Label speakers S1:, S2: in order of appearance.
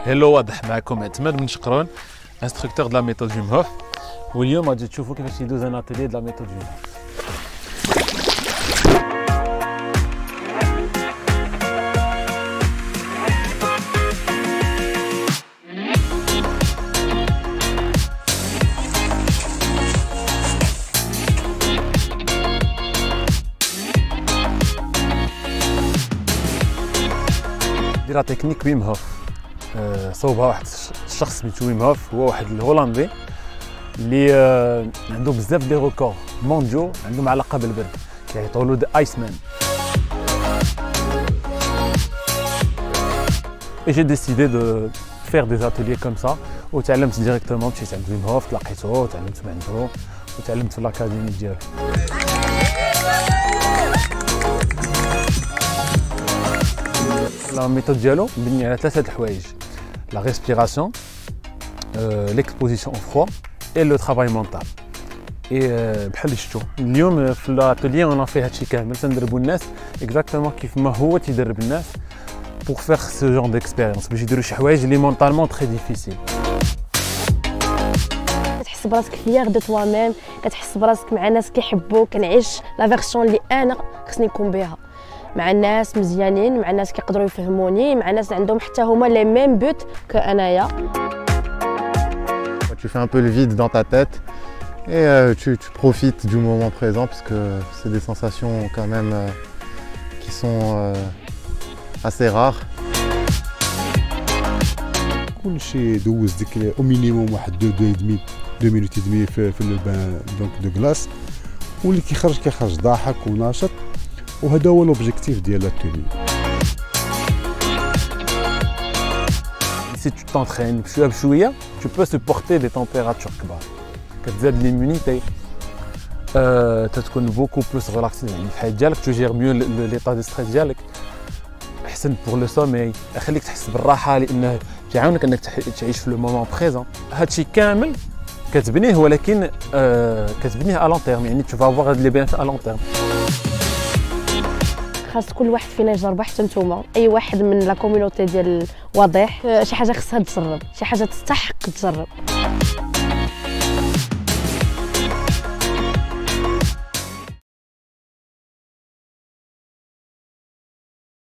S1: هلو واضح معكم اعتماد بن شقرون انستركتور de la méthode Wim Hof واليوم غادي تشوفوا كيفاش يدوز ان اتيلي de la méthode Wim Hof. ديرها تكنيك ويم هوف صوبها واحد الشخص سميتو ويم هوف، هو واحد الهولندي اللي عنده بزاف دي ريكور مونديو عندهم علاقه بالبرد، كيعيطوا له ايس مان. Et j'ai décidé de faire des ateliers comme ça وتعلمت ديريكتومون، مشيت عند ويم هوف تلاقيتو وتعلمت من عنده وتعلمت في الاكاديمي ديالو. La méthode ديالو مبنية على ثلاثة الحوايج: la respiration, l'exposition au froid et le travail mental. بحال اللي شفتوا اليوم في الاتelier انا فيه هادشي كامل، تندربوا الناس اكزاكتومون كيف ما هو تيدرب الناس pour faire ce genre d'expérience، باش يديروا شي حوايج اللي مونطالمون تري ديفيسيل.
S2: كتحس براسك فيير دو توا ميم، كتحس براسك مع ناس كيحبوك، كنعيش لا فيرسيون اللي انا خصني نكون بها مع الناس مزيانين، مع الناس كيقدروا يفهموني، مع ناس عندهم حتى هما لي ميم بوت كأنايا.
S3: Tu fais un peu le vide dans ta tête et tu profites du moment présent parce que c'est des sensations quand même qui sont assez rares.
S4: كلشي دوز ديك او مينيموم واحد 2 مينوت ودمي في البان دونك دو كلاص، واللي كيخرج ضاحك وناشط، وهذا هو لوبجيكتيف ديال الاتيلي.
S1: Si tu t'entraînes بشويه بشويه tu peux supporter des températures كبار، كتزاد ليمونيتي، تتكون بوكو بلوس ريلاكسي، يعني الحياه ديالك توجير ميو ليطا دو ستريس ديالك، احسن بور لو سومي، يخليك تحس بالراحه لانه كيعاونك انك تعيش في لو مومون بريزون. هادشي كامل كتبنيه، ولكن كتبنيه ا لون تيرم، يعني tu vas avoir les bienfaits ا لون تيرم.
S2: خاص كل واحد فينا يجربها، حتى نتوما اي واحد من لا كوميونيتي ديال واضح شي حاجه خصها تجرب، شي حاجه تستحق تجرب.